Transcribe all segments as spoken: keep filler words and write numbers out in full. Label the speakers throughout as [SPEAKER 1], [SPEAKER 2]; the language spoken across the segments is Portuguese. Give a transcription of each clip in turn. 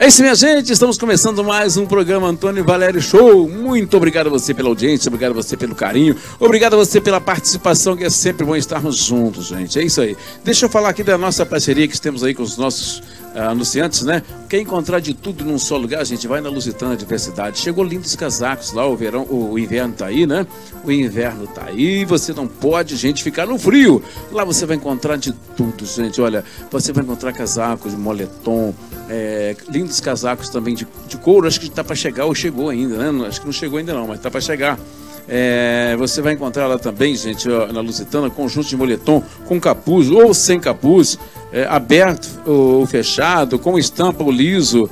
[SPEAKER 1] É isso, minha gente, estamos começando mais um programa Antônio Valério Show. Muito obrigado a você pela audiência, obrigado a você pelo carinho, obrigado a você pela participação, que é sempre bom estarmos juntos, gente. É isso aí. Deixa eu falar aqui da nossa parceria que temos aí com os nossos uh, anunciantes, né? Quer encontrar de tudo num só lugar, gente? Vai na Lusitana Diversidade. Chegou lindos casacos lá, o verão, o inverno tá aí, né? O inverno tá aí, você não pode, gente, ficar no frio. Lá você vai encontrar de tudo, gente. Olha, você vai encontrar casacos de moletom, é, lindos casacos também de, de couro. Acho que está para chegar ou chegou ainda, né? Acho que não chegou ainda não, mas está para chegar. É, você vai encontrar lá também, gente, ó, na Lusitana, conjunto de moletom com capuz ou sem capuz, é, aberto ou fechado, com estampa ou liso.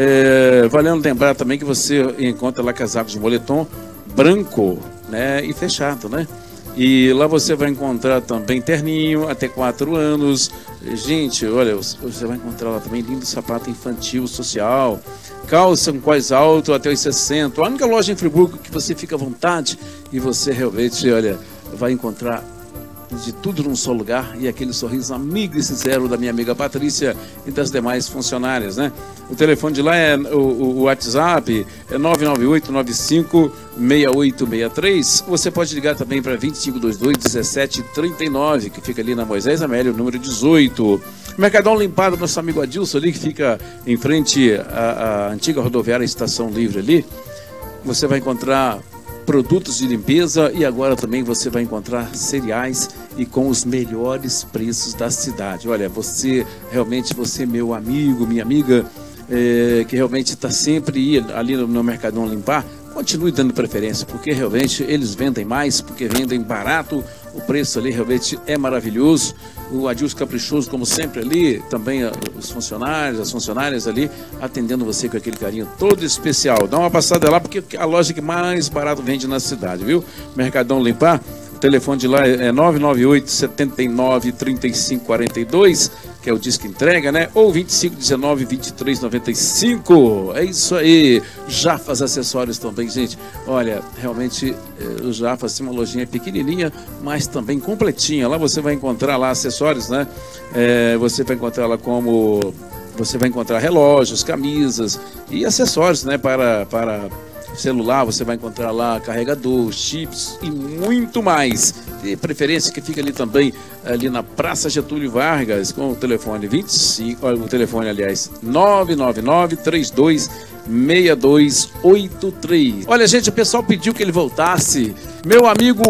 [SPEAKER 1] É, valendo lembrar também que você encontra lá casacos de moletom branco, né, e fechado, né? E lá você vai encontrar também terninho até quatro anos. Gente, olha, você vai encontrar lá também lindo sapato infantil, social, calça com quais alto até os sessenta. A única loja em Friburgo que você fica à vontade e você realmente, olha, vai encontrar de tudo num só lugar, e aquele sorriso amigo e sincero da minha amiga Patrícia e das demais funcionárias, né? O telefone de lá é o, o WhatsApp, é nove nove oito nove cinco seis oito seis três. Você pode ligar também para vinte e cinco vinte e dois dezessete trinta e nove, que fica ali na Moisés Amélio, número dezoito. Mercadão Limpado, nosso amigo Adilson ali, que fica em frente à, à antiga rodoviária Estação Livre ali. Você vai encontrar produtos de limpeza e agora também você vai encontrar cereais e com os melhores preços da cidade. Olha, você realmente, você meu amigo, minha amiga, é, que realmente está sempre ali no, no Mercadão Limpar, continue dando preferência, porque realmente eles vendem mais, porque vendem barato, o preço ali realmente é maravilhoso. O Adilson Caprichoso, como sempre ali, também os funcionários, as funcionárias ali, atendendo você com aquele carinho todo especial. Dá uma passada lá, porque a loja que mais barato vende na cidade, viu? Mercadão Limpar. O telefone de lá é nove nove oito sete nove três cinco quatro dois, que é o disco entrega, né? Ou vinte e cinco dezenove vinte e três noventa e cinco. É isso aí. Jafas Acessórios também, gente. Olha, realmente o Jafas tem uma lojinha pequenininha, mas também completinha. Lá você vai encontrar lá acessórios, né? É, você vai encontrar lá como... Você vai encontrar relógios, camisas e acessórios, né? Para... para celular, você vai encontrar lá carregador, chips e muito mais. De preferência que fica ali também, ali na Praça Getúlio Vargas, com o telefone vinte e cinco, o telefone, aliás, nove nove nove três dois seis dois oito três. Olha, gente, o pessoal pediu que ele voltasse. Meu amigo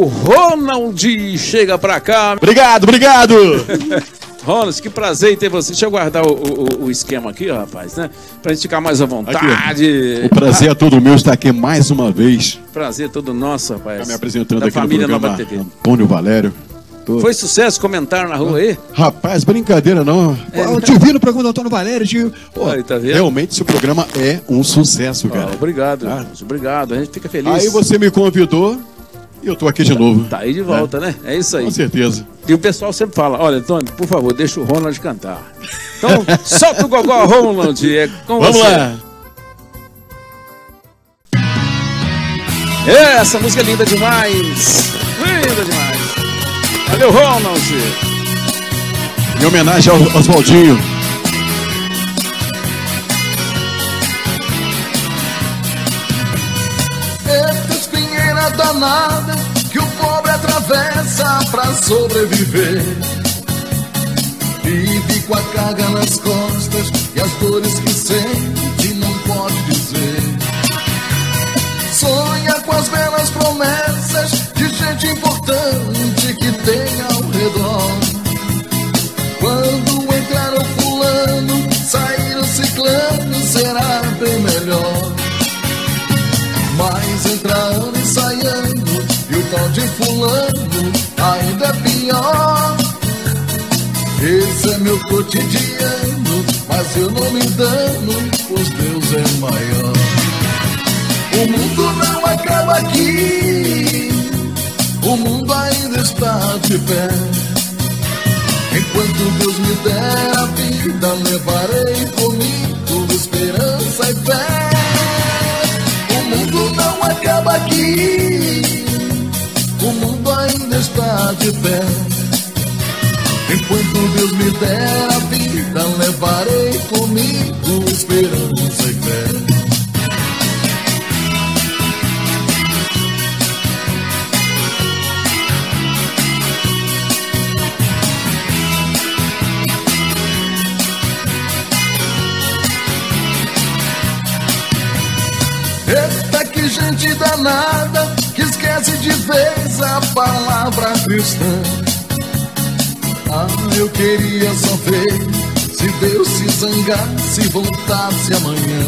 [SPEAKER 1] Ronald, chega pra cá.
[SPEAKER 2] Obrigado, obrigado.
[SPEAKER 1] Ronald, que prazer em ter você. Deixa eu guardar o, o, o esquema aqui, ó, rapaz, né? Pra gente ficar mais à vontade. Aqui,
[SPEAKER 2] o prazer é todo meu estar aqui mais uma vez.
[SPEAKER 1] Prazer é todo nosso, rapaz.
[SPEAKER 2] Tá me apresentando
[SPEAKER 1] da
[SPEAKER 2] aqui
[SPEAKER 1] família
[SPEAKER 2] no programa
[SPEAKER 1] Nova T V.
[SPEAKER 2] Antônio Valério. Tô...
[SPEAKER 1] Foi sucesso? Comentaram na rua aí?
[SPEAKER 2] Rapaz, brincadeira não.
[SPEAKER 3] É, eu te vi no programa do Antônio Valério, tio.
[SPEAKER 1] Pô, aí, tá vendo?
[SPEAKER 2] Realmente esse programa é um sucesso, cara.
[SPEAKER 1] Ah, obrigado,
[SPEAKER 2] ah.
[SPEAKER 1] obrigado. A gente fica feliz.
[SPEAKER 2] Aí você me convidou e eu tô aqui de
[SPEAKER 1] tá,
[SPEAKER 2] novo.
[SPEAKER 1] Tá aí de volta, é. né? É isso aí.
[SPEAKER 2] Com certeza.
[SPEAKER 1] E o pessoal sempre fala, olha, Antônio, por favor, deixa o Ronald cantar. Então, solta o gogó, Ronald, é com
[SPEAKER 2] Vamos
[SPEAKER 1] você.
[SPEAKER 2] lá.
[SPEAKER 1] É, essa música é linda demais. Linda demais. Valeu, Ronald.
[SPEAKER 2] Em homenagem ao Oswaldinho.
[SPEAKER 4] Danada que o pobre atravessa pra sobreviver. Vive com a carga nas costas e as dores que sente não pode dizer. Sonha com as belas promessas de gente importante que tem ao redor. Quando entrar o fulano, sair o ciclano, será bem melhor. Mas entra ano e sai ano, e o tal de fulano ainda é pior. Esse é meu cotidiano, mas eu não me dano, pois Deus é maior. O mundo não acaba aqui, o mundo ainda está de pé. Enquanto Deus me der a vida, levarei comigo esperança e fé. O mundo não acaba aqui, o mundo ainda está de pé. Enquanto Deus me der a vida, levarei comigo esperança de gente danada que esquece de vez a palavra cristã. Ah, eu queria saber se Deus se zangasse e voltasse amanhã.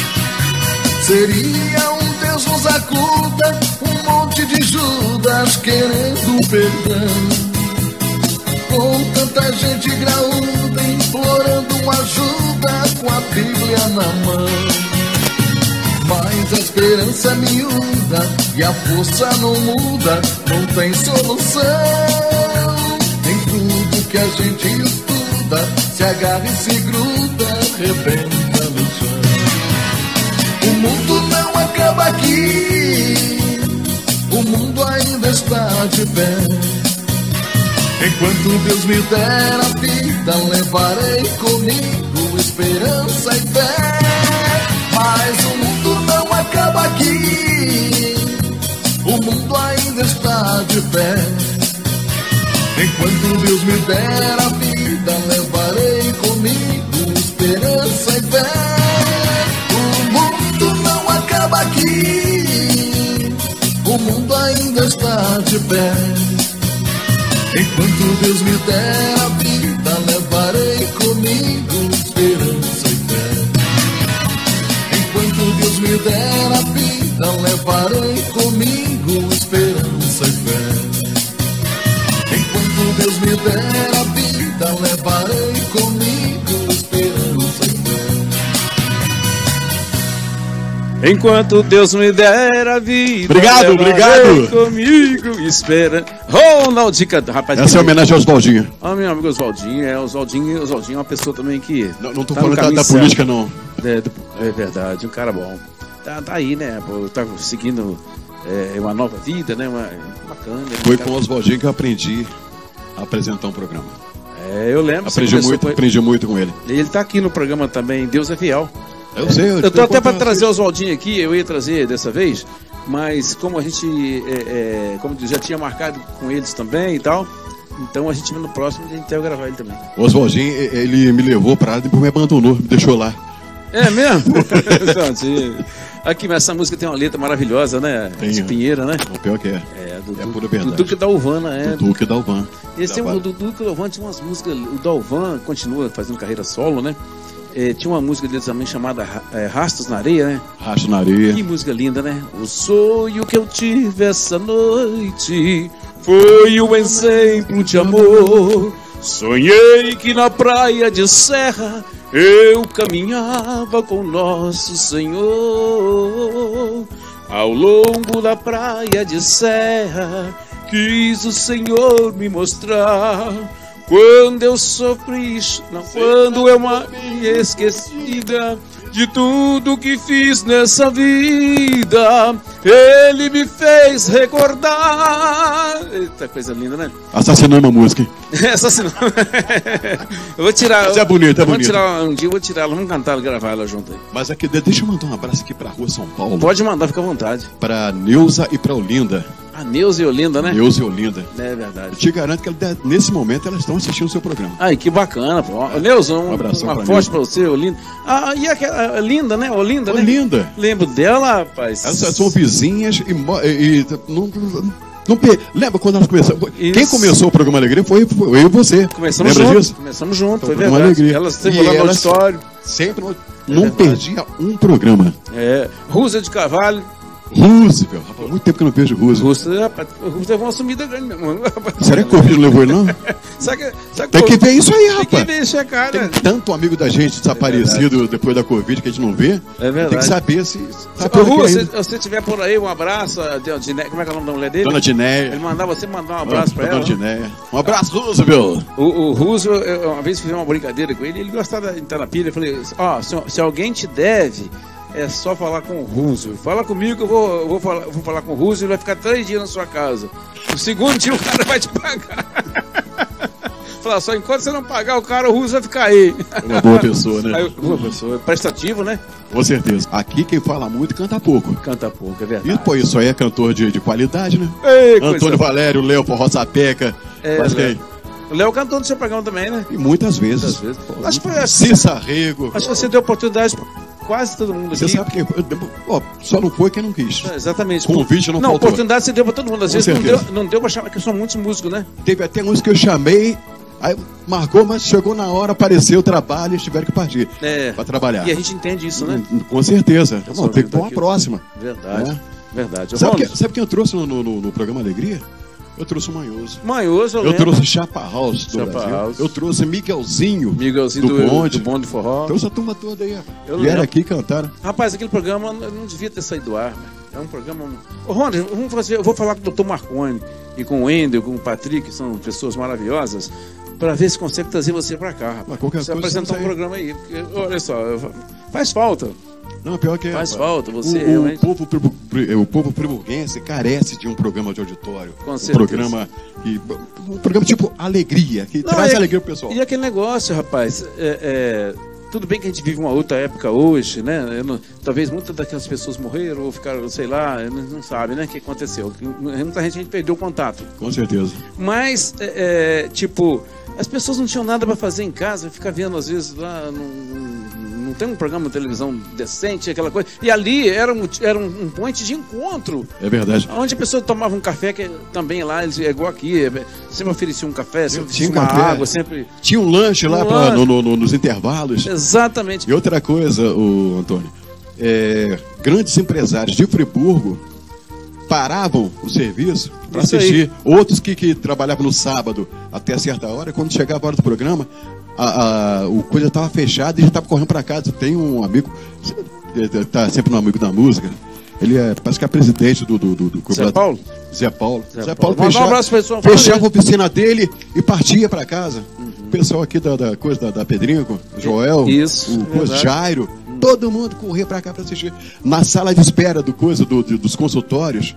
[SPEAKER 4] Seria um Deus nos acuda, um monte de Judas querendo perdão. Com tanta gente graúda implorando uma ajuda com a Bíblia na mão. Mas a esperança é miúda e a força não muda, não tem solução. Em tudo que a gente estuda, se agarra e se gruda, rebenta no chão. O mundo não acaba aqui, o mundo ainda está de pé. Enquanto Deus me der a vida, levarei comigo esperança e fé. Mas o mundo não acaba aqui, o mundo ainda está de pé. Enquanto Deus me der a vida, levarei comigo esperança e fé. O mundo não acaba aqui, o mundo ainda está de pé. Enquanto Deus me der a vida, levarei comigo esperança e fé. Enquanto Deus me der a vida, levarei comigo esperança e fé. Enquanto Deus me der a vida, levarei comigo esperança e fé.
[SPEAKER 1] Enquanto Deus me der a vida,
[SPEAKER 2] obrigado, obrigado.
[SPEAKER 1] Comigo, espera. Ronald, rapaz.
[SPEAKER 2] Essa é a homenagem ao Oswaldinho.
[SPEAKER 1] Ah, meu amigo Oswaldinho, é, Oswaldinho, Oswaldinho é uma pessoa também que...
[SPEAKER 2] Não, não tô
[SPEAKER 1] tá
[SPEAKER 2] falando da, da política, não.
[SPEAKER 1] É, do, é verdade, um cara bom. Tá, tá aí, né, pô, tá seguindo é, uma nova vida, né, uma, bacana.
[SPEAKER 2] Foi
[SPEAKER 1] um
[SPEAKER 2] com o Oswaldinho que eu aprendi a apresentar um programa.
[SPEAKER 1] É, eu lembro.
[SPEAKER 2] Aprendi muito,
[SPEAKER 1] com...
[SPEAKER 2] aprendi muito com ele.
[SPEAKER 1] Ele tá aqui no programa também, Deus é Fiel.
[SPEAKER 2] Eu sei. Eu,
[SPEAKER 1] eu tô até para trazer o Oswaldinho aqui, eu ia trazer dessa vez, mas como a gente é, é, como já tinha marcado com eles também e tal, então a gente no próximo a gente vai gravar ele também.
[SPEAKER 2] O Oswaldinho, ele me levou pra lá e depois me abandonou, me deixou lá.
[SPEAKER 1] É mesmo? Aqui, mas essa música tem uma letra maravilhosa, né?
[SPEAKER 2] Tem,
[SPEAKER 1] de Pinheira, né?
[SPEAKER 2] O pior que é.
[SPEAKER 1] É, do,
[SPEAKER 2] é
[SPEAKER 1] do,
[SPEAKER 2] pura verdade.
[SPEAKER 1] do Duque Dalvana, é.
[SPEAKER 2] Do Duque Dalvan.
[SPEAKER 1] Esse é o do Duque Dalvan, tinha umas músicas. O Dalvan continua fazendo carreira solo, né? É, tinha uma música dele também chamada é, Rastros na Areia, né?
[SPEAKER 2] Rastros na Areia.
[SPEAKER 1] Que música linda, né? O sonho que eu tive essa noite foi um exemplo de amor. Sonhei que na praia de Serra eu caminhava com Nosso Senhor. Ao longo da praia de Serra quis o Senhor me mostrar. Quando eu sofri, não, quando eu me esquecida de tudo que fiz nessa vida, Ele me fez recordar. Eita, coisa linda, né?
[SPEAKER 2] Assassinando a música, hein?
[SPEAKER 1] Assassinando. Eu vou tirar.
[SPEAKER 2] Mas é bonito, é bonito.
[SPEAKER 1] Tirar, um dia eu vou tirar ela, vamos cantar, gravar ela junto aí.
[SPEAKER 2] Mas aqui, deixa eu mandar um abraço aqui pra Rua São Paulo.
[SPEAKER 1] Pode mandar, fica à vontade. Pra
[SPEAKER 2] Neuza e pra Olinda.
[SPEAKER 1] A Neuza e Olinda, né?
[SPEAKER 2] Neuza e Olinda.
[SPEAKER 1] É verdade.
[SPEAKER 2] Eu te garanto que nesse momento elas estão assistindo o seu programa.
[SPEAKER 1] Ai, que bacana, pô. Neuza, um, um abraço uma forte pra você, Olinda. Ah, e aquela Linda, né? Olinda, né?
[SPEAKER 2] Olinda.
[SPEAKER 1] Lembro dela, rapaz.
[SPEAKER 2] Elas são vizinhas e, e, e não, não, não, lembra quando elas começaram? Isso. Quem começou o programa Alegria foi, foi eu e você.
[SPEAKER 1] Começamos
[SPEAKER 2] lembra
[SPEAKER 1] junto.
[SPEAKER 2] disso?
[SPEAKER 1] Começamos junto,
[SPEAKER 2] então,
[SPEAKER 1] foi verdade.
[SPEAKER 2] Alegria.
[SPEAKER 1] Elas sempre lá no auditório.
[SPEAKER 2] Sempre no, não verdade. Perdia um programa.
[SPEAKER 1] É. Rússia de Carvalho.
[SPEAKER 2] Roosevelt, rapaz, muito tempo que eu não vejo Roosevelt.
[SPEAKER 1] Roosevelt, rapaz, o Roosevelt levou uma sumida grande mesmo.
[SPEAKER 2] Será que o Covid não levou ele, não?
[SPEAKER 1] sabe que, sabe
[SPEAKER 2] Tem que ver isso aí, rapaz.
[SPEAKER 1] Tem que ver isso, é cara.
[SPEAKER 2] Tem tanto amigo da gente desaparecido é depois da Covid que a gente não vê.
[SPEAKER 1] É verdade.
[SPEAKER 2] Tem que saber se...
[SPEAKER 1] Ô, Ru, se você estiver por aí, um abraço. Diné, como é que é o nome da mulher dele?
[SPEAKER 2] Dona Dinéia.
[SPEAKER 1] Ele mandar você mandar um abraço pra ela.
[SPEAKER 2] Dona Dinéia. Um abraço, Roosevelt.
[SPEAKER 1] O, o Roosevelt, eu, uma vez fiz uma brincadeira com ele, ele gostava de entrar na pilha. Eu falei, ó, oh, se, se alguém te deve... É só falar com o Roosevelt. Fala comigo que eu vou, eu vou, falar, eu vou falar com o Roosevelt, vai ficar três dias na sua casa. O segundo dia o cara vai te pagar. Fala só, enquanto você não pagar o cara, o Roosevelt vai ficar aí.
[SPEAKER 2] É uma boa pessoa, né?
[SPEAKER 1] Aí, boa pessoa, prestativo, né?
[SPEAKER 2] Com certeza. Aqui quem fala muito canta pouco.
[SPEAKER 1] Canta pouco, é verdade.
[SPEAKER 2] E pô, isso aí é cantor de, de qualidade, né?
[SPEAKER 1] Ei,
[SPEAKER 2] Antônio
[SPEAKER 1] coisa...
[SPEAKER 2] Valério, Léo, Rosa Peca.
[SPEAKER 1] É,
[SPEAKER 2] mas quem?
[SPEAKER 1] O Léo cantou no seu programa também, né?
[SPEAKER 2] E muitas vezes.
[SPEAKER 1] Muitas vezes.
[SPEAKER 2] Pô,
[SPEAKER 1] acho que foi assim.
[SPEAKER 2] Cissa Rego.
[SPEAKER 1] Acho que você deu oportunidade quase todo mundo aqui.
[SPEAKER 2] Você sabe que ó, só não foi quem não quis.
[SPEAKER 1] É, exatamente.
[SPEAKER 2] Convite não, não faltou.
[SPEAKER 1] Não, oportunidade você deu pra todo mundo. Às
[SPEAKER 2] Com
[SPEAKER 1] vezes não
[SPEAKER 2] certeza.
[SPEAKER 1] deu, não deu pra chamar, porque são muitos músicos, né?
[SPEAKER 2] Teve até uns que eu chamei, aí marcou, mas chegou na hora, apareceu o trabalho e eles tiveram que partir
[SPEAKER 1] É.
[SPEAKER 2] pra trabalhar.
[SPEAKER 1] E a gente entende isso, né?
[SPEAKER 2] Com certeza.
[SPEAKER 1] Eu
[SPEAKER 2] Não, tem que ter uma
[SPEAKER 1] aqui.
[SPEAKER 2] próxima.
[SPEAKER 1] Verdade,
[SPEAKER 2] É.
[SPEAKER 1] verdade.
[SPEAKER 2] Sabe,
[SPEAKER 1] Ronald,
[SPEAKER 2] que, sabe quem eu trouxe no, no, no programa Alegria? Eu trouxe o Manhoso.
[SPEAKER 1] Manhoso, eu
[SPEAKER 2] Eu
[SPEAKER 1] lembro.
[SPEAKER 2] trouxe Chapa House do
[SPEAKER 1] Chapa
[SPEAKER 2] Brasil.
[SPEAKER 1] House.
[SPEAKER 2] Eu trouxe Miguelzinho,
[SPEAKER 1] Miguelzinho
[SPEAKER 2] do,
[SPEAKER 1] do,
[SPEAKER 2] Bonde.
[SPEAKER 1] do Bonde Forró.
[SPEAKER 2] Trouxe a turma toda aí. rapaz.
[SPEAKER 1] Eu
[SPEAKER 2] Vieram
[SPEAKER 1] lembro.
[SPEAKER 2] aqui e cantaram.
[SPEAKER 1] Rapaz, aquele programa não devia ter saído do ar, velho. É um programa... Ô, Ronald, vamos fazer... eu vou falar com o doutor Marconi e com o Wendel, com o Patrick, que são pessoas maravilhosas, para ver se consegue trazer você para cá, rapaz.
[SPEAKER 2] Mas qualquer
[SPEAKER 1] Você
[SPEAKER 2] coisa,
[SPEAKER 1] apresentar um
[SPEAKER 2] estamos aí.
[SPEAKER 1] programa aí. Porque, olha só, faz falta.
[SPEAKER 2] Não, pior que é.
[SPEAKER 1] Faz
[SPEAKER 2] rapaz.
[SPEAKER 1] falta, você
[SPEAKER 2] o,
[SPEAKER 1] realmente-
[SPEAKER 2] o povo, fribu- fri- o povo friburguense carece de um programa de auditório.
[SPEAKER 1] Com
[SPEAKER 2] um
[SPEAKER 1] certeza.
[SPEAKER 2] programa que, um programa tipo Alegria, que
[SPEAKER 1] Não,
[SPEAKER 2] traz
[SPEAKER 1] é-
[SPEAKER 2] alegria pro pessoal.
[SPEAKER 1] E aquele negócio, rapaz, é, é, tudo bem que a gente vive uma outra época hoje, né? Eu não- talvez muitas daquelas pessoas morreram ou ficaram, sei lá, não, não sabe, né? O que aconteceu. Muita gente, a gente perdeu o contato.
[SPEAKER 2] Com certeza.
[SPEAKER 1] Mas, é, é, tipo, as pessoas não tinham nada para fazer em casa, ficar vendo às vezes lá, não, não tem um programa de televisão decente, aquela coisa. E ali era um, era um, um point de encontro,
[SPEAKER 2] É verdade.
[SPEAKER 1] onde a pessoa tomava um café, que também lá, eles, é igual aqui, é, sempre oferecia um café, sempre
[SPEAKER 2] Tinha
[SPEAKER 1] oferecia uma
[SPEAKER 2] café.
[SPEAKER 1] água, sempre...
[SPEAKER 2] Tinha um lanche lá
[SPEAKER 1] Um
[SPEAKER 2] pra-
[SPEAKER 1] lanche.
[SPEAKER 2] no- no- no- nos intervalos.
[SPEAKER 1] Exatamente.
[SPEAKER 2] E outra coisa, o Antônio, é, grandes empresários de Friburgo paravam o serviço para
[SPEAKER 1] Isso aí.
[SPEAKER 2] assistir. Outros que, que trabalhavam no sábado até certa hora, quando chegava a hora do programa, a, a, o coisa estava fechada e já estava correndo para casa. Tem um amigo, está sempre um amigo da música, ele é, parece que é presidente do... do, do, do
[SPEAKER 1] Zé Paulo?
[SPEAKER 2] Zé Paulo.
[SPEAKER 1] Zé
[SPEAKER 2] Zé
[SPEAKER 1] Paulo.
[SPEAKER 2] Paulo
[SPEAKER 1] Mandar um
[SPEAKER 2] fechava,
[SPEAKER 1] abraço pro pessoal.
[SPEAKER 2] fechava a oficina dele e partia para casa. O pessoal aqui da, da coisa da, da Pedrinco, Joel,
[SPEAKER 1] Isso,
[SPEAKER 2] o coisa,
[SPEAKER 1] verdade.
[SPEAKER 2] Jairo, todo mundo corria para cá para assistir. Na sala de espera do coisa, do, do- dos consultórios,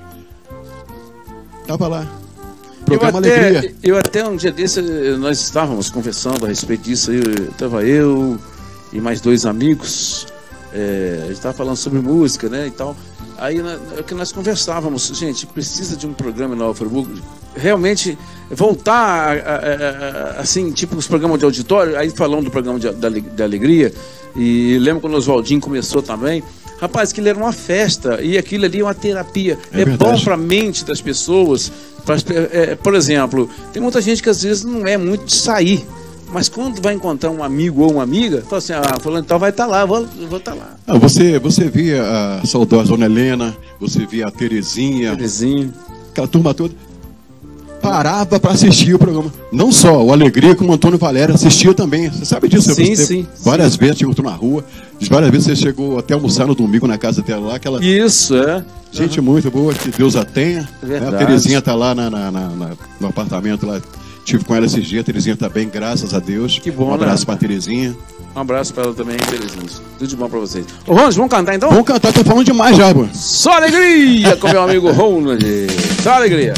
[SPEAKER 2] tava lá. Programa
[SPEAKER 1] eu até,
[SPEAKER 2] Alegria.
[SPEAKER 1] Eu até um dia desse, eh, nós estávamos conversando a respeito disso, aí, estava eu e mais dois amigos, eh, a gente estava falando sobre música, né, e tal. Aí na- é o que nós conversávamos, gente, precisa de um programa em Nova Friburgo, realmente voltar, a- a- a- a- assim, tipo os programas de auditório, aí falando do programa de, da, da Alegria, e lembro quando o Oswaldinho começou também. Rapaz, aquilo era uma festa e aquilo ali é uma terapia.
[SPEAKER 2] É
[SPEAKER 1] É, bom
[SPEAKER 2] verdade.
[SPEAKER 1] para a mente das pessoas. Pras pe- é, por exemplo, tem muita gente que às vezes não é muito de sair, mas quando vai encontrar um amigo ou uma amiga, fala assim: ah, fulano então vai estar lá, eu vou eu vou estar lá.
[SPEAKER 2] Ah, você, você via a saudosa Dona Helena, você via a Terezinha,
[SPEAKER 1] Vizinho.
[SPEAKER 2] aquela turma toda. Parava para assistir o programa. Não só o Alegria, como o Antônio Valério assistia também. Você sabe disso?
[SPEAKER 1] Sim,
[SPEAKER 2] você
[SPEAKER 1] sim,
[SPEAKER 2] Várias vezes chegou na rua. Várias vezes você chegou até almoçar no domingo na casa dela lá. Aquela
[SPEAKER 1] Isso, é.
[SPEAKER 2] gente muito boa, que Deus a tenha.
[SPEAKER 1] Verdade.
[SPEAKER 2] A Terezinha tá lá na, na- na- na- no apartamento lá. Tive com ela esses dias. A Terezinha tá bem, graças a Deus.
[SPEAKER 1] Que bom,
[SPEAKER 2] Um abraço
[SPEAKER 1] né?
[SPEAKER 2] pra Terezinha.
[SPEAKER 1] Um abraço para ela também, Terezinha. Tudo de bom para vocês. Ô, Ronald, vamos cantar então?
[SPEAKER 2] Vamos cantar, tô falando demais já, pô.
[SPEAKER 1] Só alegria com meu amigo Ronald. Só alegria.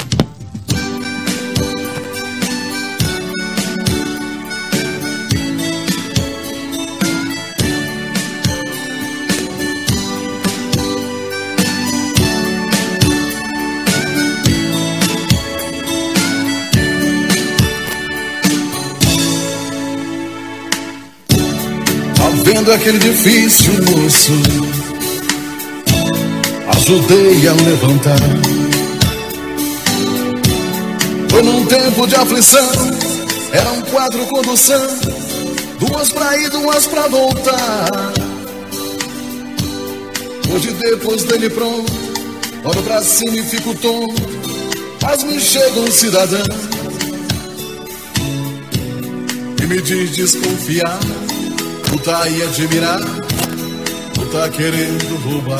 [SPEAKER 4] Tá vendo aquele difícil moço? Ajudei a levantar. Foi num tempo de aflição. Eram quatro condução, duas pra ir, duas pra voltar. Hoje depois dele pronto, olho pra cima e fico tonto. Mas me chega um cidadão e me diz desconfiar. Tu tá aí admirar, tu tá querendo roubar.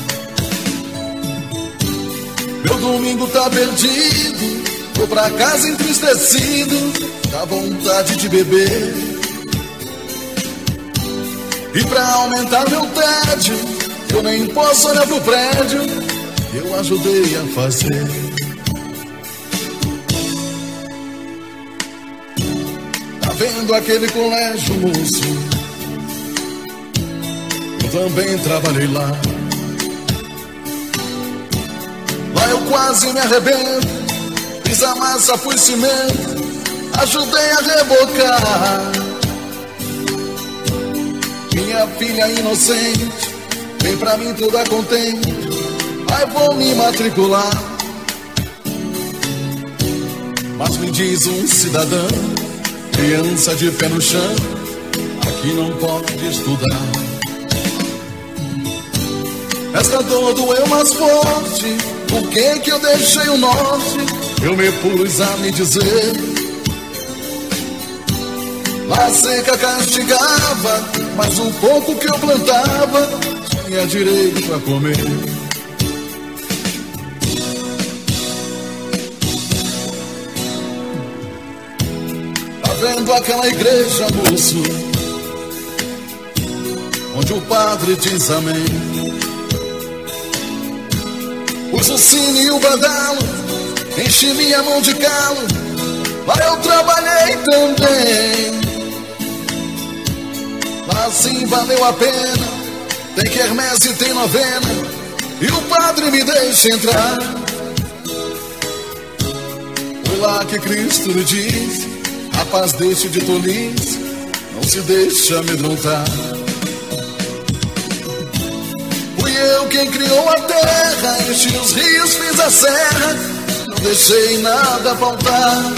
[SPEAKER 4] Meu domingo tá perdido, vou pra casa entristecido, dá vontade de beber. E pra aumentar meu tédio, eu nem posso olhar pro prédio que eu ajudei a fazer. Tá vendo aquele colégio, moço? Eu também trabalhei lá. Lá eu quase me arrebento. Fiz a massa, fui cimento, ajudei a rebocar. Minha minha filha inocente, vem pra mim toda contente, aí vou me matricular. Mas me diz um cidadão, criança de pé no chão, aqui não pode estudar. Esta dor doeu mais forte, por que que eu deixei o norte? Eu me pus a me dizer, a seca castigava, mas um pouco que eu plantava tinha direito a comer. Tá vendo aquela igreja, moço, onde o padre diz amém? Pus o sino e o badalo, enchi minha mão de calo, lá eu trabalhei também. Assim valeu a pena, tem quermesse e tem novena, e o padre me deixa entrar. Foi lá que Cristo lhe diz, rapaz, deixe de tolice, não se deixa amedrontar. Fui eu quem criou a terra, enchi os rios, fiz a serra, não deixei nada faltar.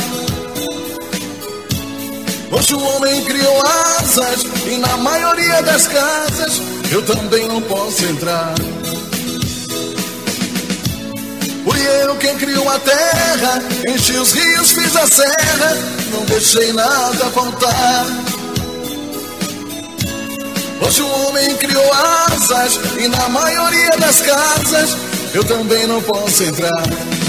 [SPEAKER 4] Hoje o homem criou asas, e na maioria das casas eu também não posso entrar. Fui eu quem criou a terra, enchi os rios, fiz a serra, não deixei nada faltar. Hoje o homem criou asas, e na maioria das casas eu também não posso entrar.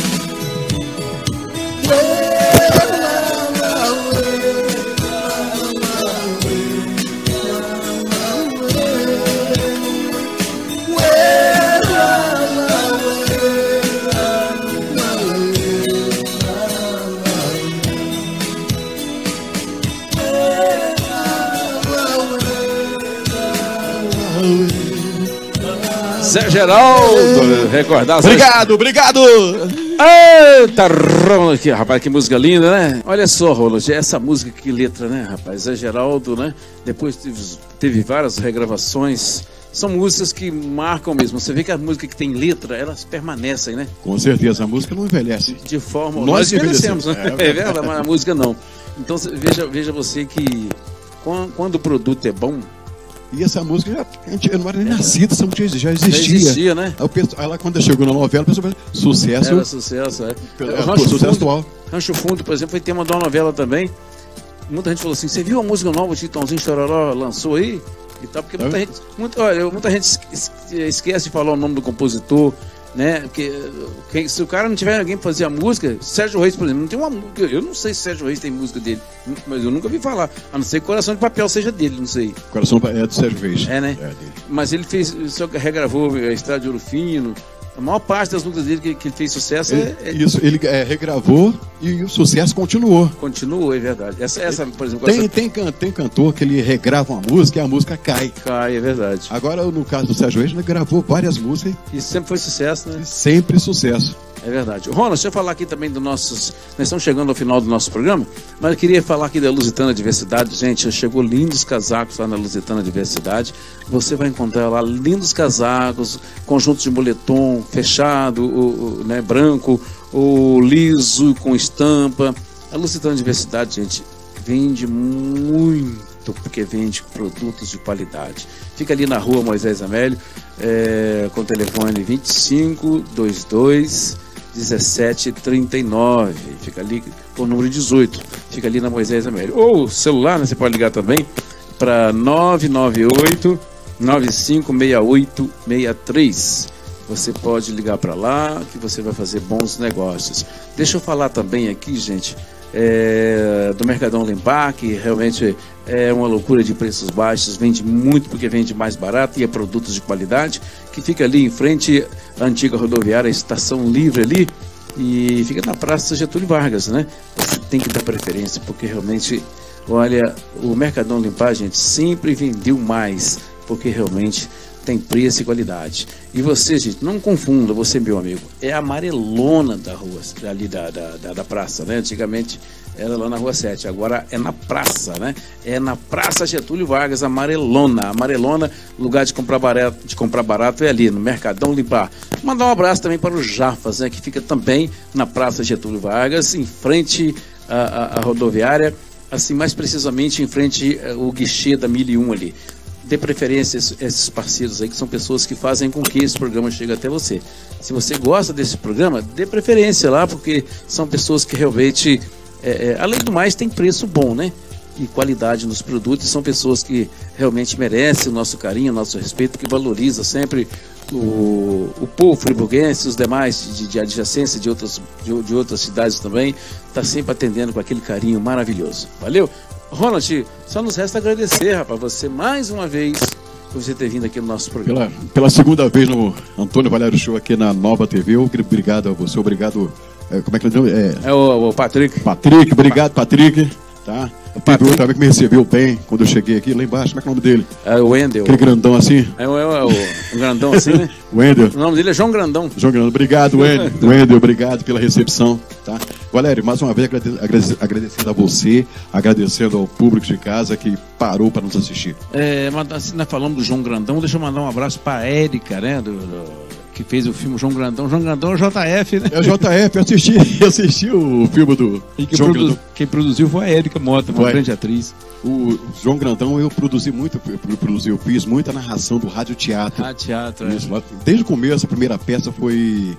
[SPEAKER 1] Zé Geraldo, recordar.
[SPEAKER 3] Obrigado, obrigado.
[SPEAKER 1] Eita, Ronald, aqui, rapaz, que música linda, né? Olha só, Ronald, essa música, que letra, né, rapaz? Zé Geraldo, né? Depois teve, teve várias regravações. São músicas que marcam mesmo. Você vê que a música que tem letra, elas permanecem, né?
[SPEAKER 2] Com certeza, a música não envelhece.
[SPEAKER 1] De forma...
[SPEAKER 2] Nós,
[SPEAKER 1] nós
[SPEAKER 2] envelhecemos,
[SPEAKER 1] envelhecemos, né? É verdade, mas a música não. Então, veja, veja você que quando, quando o produto é bom...
[SPEAKER 2] E essa música, já, a gente, eu não era nem nascido, essa música já existia.
[SPEAKER 1] Já existia, né?
[SPEAKER 2] Aí, penso, aí lá quando chegou na novela, pensou, sucesso.
[SPEAKER 1] Era sucesso, é.
[SPEAKER 2] Pelo,
[SPEAKER 1] Rancho
[SPEAKER 2] sucesso
[SPEAKER 1] Fundo,
[SPEAKER 2] atual.
[SPEAKER 1] Rancho Fundo, por exemplo, foi tema de uma novela também. Muita gente falou assim, você viu a música nova, o Chitãozinho Chororó lançou aí? E tal, porque muita, é. gente, muita, olha, muita gente esquece de falar o nome do compositor, né? Porque quem, se o cara não tiver alguém pra fazer a música, Sérgio Reis, por exemplo, não tem uma música. Eu não sei se Sérgio Reis tem música dele, mas eu nunca vi falar. A não ser que Coração de Papel seja dele, não sei.
[SPEAKER 2] Coração é do Sérgio Reis.
[SPEAKER 1] É, né?
[SPEAKER 2] É dele.
[SPEAKER 1] Mas ele fez, só regravou a Estrada de Ouro Fino. A maior parte das músicas dele que, que fez sucesso
[SPEAKER 2] ele,
[SPEAKER 1] é, é...
[SPEAKER 2] Isso, ele é, regravou e o sucesso continuou.
[SPEAKER 1] Continuou, é verdade. Essa, essa por exemplo...
[SPEAKER 2] Tem,
[SPEAKER 1] essa...
[SPEAKER 2] tem, can, tem cantor que ele regrava uma música e a música cai.
[SPEAKER 1] Cai, é verdade.
[SPEAKER 2] Agora, no caso do Sérgio Reis, ele gravou várias músicas.
[SPEAKER 1] E sempre foi sucesso, né?
[SPEAKER 2] Sempre sucesso.
[SPEAKER 1] É verdade. Ronald, deixa eu falar aqui também dos nossos... Nós estamos chegando ao final do nosso programa, mas eu queria falar aqui da Lusitana Diversidade. Gente, chegou lindos casacos lá na Lusitana Diversidade. Você vai encontrar lá lindos casacos, conjuntos de moletom fechado, o, o, né, branco, o liso com estampa. A Lusitana Diversidade, gente, vende muito, porque vende produtos de qualidade. Fica ali na rua Moisés Amélio, é, com o telefone vinte e cinco, vinte e dois, dezessete, trinta e nove. Fica ali com o número dezoito. Fica ali na Moisés Amélio. Ou celular, né, você pode ligar também para nove nove oito, nove cinco seis oito seis três. Você pode ligar para lá que você vai fazer bons negócios. Deixa eu falar também aqui, gente, é, do Mercadão Limpar, que realmente é uma loucura de preços baixos, vende muito porque vende mais barato e é produtos de qualidade, que fica ali em frente à antiga rodoviária, a Estação Livre ali, e fica na Praça Getúlio Vargas, né? Você tem que dar preferência, porque realmente, olha, o Mercadão Limpar, gente, sempre vendeu mais, porque realmente tem preço e qualidade. E você, gente, não confunda, você, meu amigo, é a amarelona da rua, ali da, da, da, da praça, né? Antigamente Era lá na Rua sete, agora é na praça, né? É na Praça Getúlio Vargas, Amarelona. Amarelona, lugar de comprar barato, de comprar barato é ali, no Mercadão Limpar. Mandar um abraço também para o Jafas, né? Que fica também na Praça Getúlio Vargas, em frente à, à, à rodoviária, assim, mais precisamente em frente ao guichê da mil e um ali. Dê preferência a esses parceiros aí, que são pessoas que fazem com que esse programa chegue até você. Se você gosta desse programa, dê preferência lá, porque são pessoas que realmente... É, é, além do mais, tem preço bom, né? E qualidade nos produtos. São pessoas que realmente merecem o nosso carinho, o nosso respeito, que valoriza sempre o, o povo friburguense, os demais de, de adjacência de outras, de, de outras cidades também. Está sempre atendendo com aquele carinho maravilhoso. Valeu? Ronald, só nos resta agradecer, rapaz, você mais uma vez por você ter vindo aqui no nosso programa.
[SPEAKER 2] Pela, pela segunda vez no Antônio Valério Show aqui na Nova T V. Obrigado a você, obrigado. Como é que ele deu? É,
[SPEAKER 1] é o, o Patrick.
[SPEAKER 2] Patrick, obrigado, Patrick. Tá? Teve outro também que me recebeu bem quando eu cheguei aqui, lá embaixo. Como é que é o nome dele?
[SPEAKER 1] É o Wendel.
[SPEAKER 2] Aquele grandão assim?
[SPEAKER 1] É, é, é o, o grandão assim, né?
[SPEAKER 2] Wendel.
[SPEAKER 1] O nome dele é João Grandão.
[SPEAKER 2] João Grandão. Obrigado, Wendel. Wendel, obrigado pela recepção. Tá? Valério, mais uma vez agradecendo, agradecendo a você, agradecendo ao público de casa que parou para nos assistir.
[SPEAKER 1] É, mas assim, nós falamos do João Grandão, deixa eu mandar um abraço para a Érica, né? Do, do... que fez o filme João Grandão. João Grandão é o J F, né?
[SPEAKER 2] É o J F, eu assisti, eu assisti o filme do
[SPEAKER 1] e quem
[SPEAKER 2] João
[SPEAKER 1] produ...
[SPEAKER 2] Grandão.
[SPEAKER 1] Quem produziu foi a Érica Mota, uma foi. grande atriz.
[SPEAKER 2] O João Grandão eu produzi muito, eu, produzi, eu fiz muita narração do rádio teatro.
[SPEAKER 1] Rádio teatro,
[SPEAKER 2] Isso, é. Desde o começo, a primeira peça foi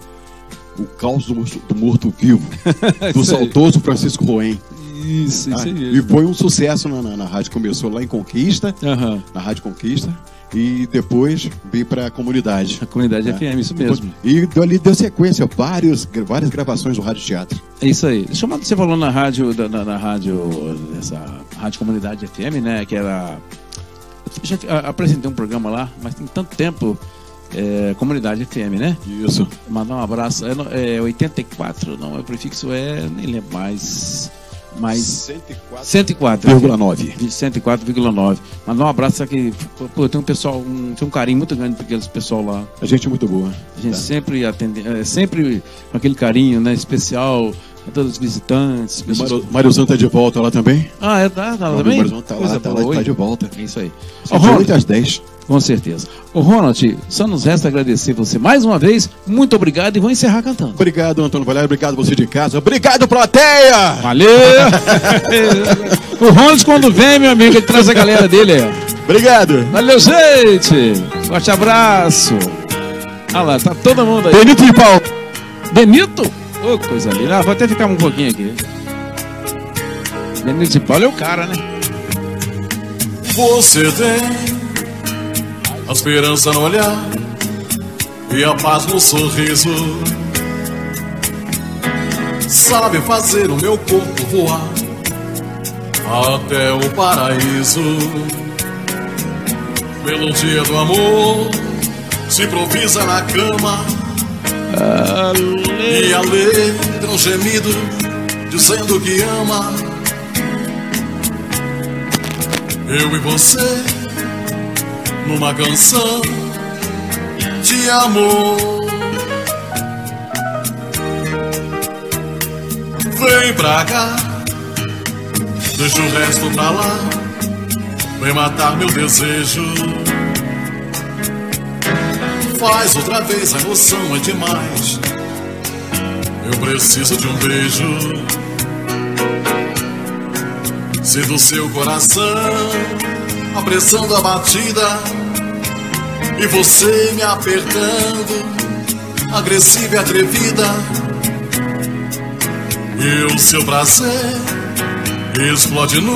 [SPEAKER 2] O Caos do, do Morto-Vivo, do saudoso Francisco Roen.
[SPEAKER 1] Isso, isso
[SPEAKER 2] ah,
[SPEAKER 1] aí.
[SPEAKER 2] E foi um sucesso na, na, na rádio, começou lá em Conquista,
[SPEAKER 1] uhum.
[SPEAKER 2] na Rádio Conquista. E depois veio para a comunidade.
[SPEAKER 1] A comunidade né? F M, isso mesmo.
[SPEAKER 2] E ali deu sequência, vários, várias gravações do Rádio Teatro.
[SPEAKER 1] É isso aí. Deixa eu mandar, você falou na rádio, na, na rádio, essa Rádio Comunidade F M, né? Que era. Eu já apresentei um programa lá, mas tem tanto tempo. É, Comunidade F M, né?
[SPEAKER 2] Isso.
[SPEAKER 1] Mandar um abraço. É, é oitenta e quatro, não, o prefixo é. Nem lembro mais. Mais cento e quatro vírgula nove. cento e quatro vírgula nove. Mandar um abraço aqui. Pô, tem um pessoal, um, tem um carinho muito grande por aqueles pessoal lá.
[SPEAKER 2] A gente é muito boa.
[SPEAKER 1] A gente
[SPEAKER 2] tá.
[SPEAKER 1] sempre atende, é, sempre com aquele carinho, né, especial a todos os visitantes.
[SPEAKER 2] O Mário Santos tá de volta lá também?
[SPEAKER 1] Ah, é, tá, tá lá também?
[SPEAKER 2] O Mário Santos tá lá, tá, lá, tá de volta.
[SPEAKER 1] É isso aí.
[SPEAKER 2] De oito às dez.
[SPEAKER 1] Com certeza. Ô Ronald, só nos resta agradecer você mais uma vez. Muito obrigado e vou encerrar cantando.
[SPEAKER 2] Obrigado, Antônio Valério. Obrigado você de casa. Obrigado, plateia!
[SPEAKER 1] Valeu! O Ronald, quando vem, meu amigo, ele traz a galera dele aí, ó.
[SPEAKER 2] Obrigado.
[SPEAKER 1] Valeu, gente! Forte abraço. Olha lá, tá todo mundo aí.
[SPEAKER 2] Benito de Paulo.
[SPEAKER 1] Benito? Ô, oh, coisa linda. Ah, vou até ficar um pouquinho aqui. Benito de Paulo é o cara, né?
[SPEAKER 5] Você tem a esperança no olhar e a paz no sorriso. Sabe fazer o meu corpo voar até o paraíso. Melodia do amor se improvisa na cama Ale... e a letra um gemido dizendo que ama. Eu e você numa canção de amor. Vem pra cá, deixa o resto pra lá, vem matar meu desejo. Faz outra vez, a emoção é demais, eu preciso de um beijo. Sinto seu coração apressando a batida e você me apertando, agressiva e atrevida. E o seu prazer explode no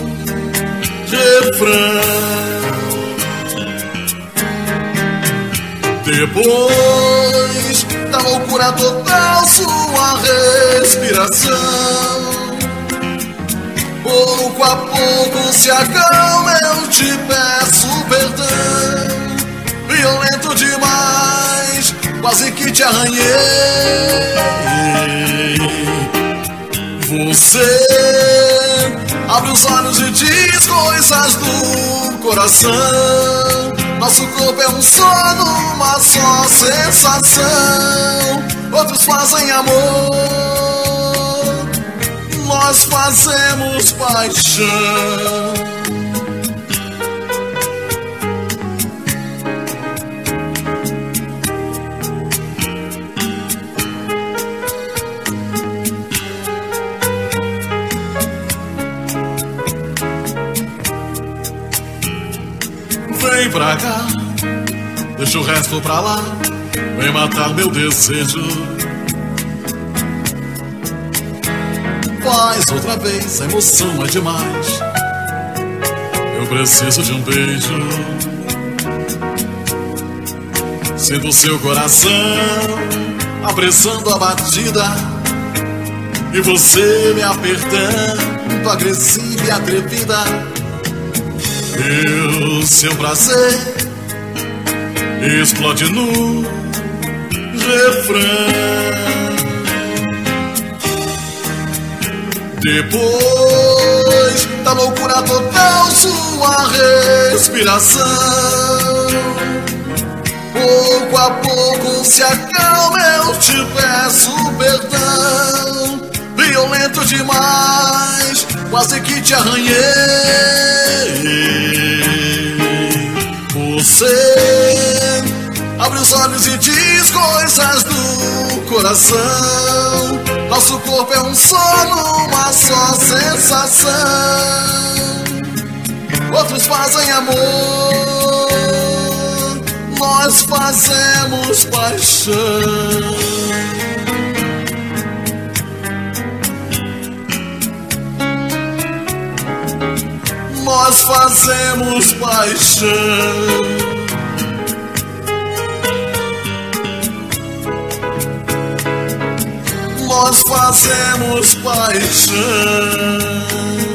[SPEAKER 5] refrão. Depois da loucura total, sua respiração pouco a pouco se acalma, eu te peço perdão. Violento demais, quase que te arranhei. Você abre os olhos e diz coisas do coração. Nosso corpo é um sono, uma só sensação. Outros fazem amor, nós fazemos paixão. Vem pra cá, deixa o resto pra lá, vem matar meu desejo. Faz outra vez, a emoção é demais, eu preciso de um beijo. Sinto seu coração apressando a batida, e você me apertando, agressiva e atrevida. E o seu prazer explode no refrão. Depois da loucura total, sua respiração pouco a pouco se acalma, eu te peço perdão. Violento demais, quase que te arranhei. Você abre os olhos e diz coisas do coração. Nosso corpo é um só, numa só sensação. Outros fazem amor, nós fazemos paixão. Nós fazemos paixão. Nós fazemos paixão.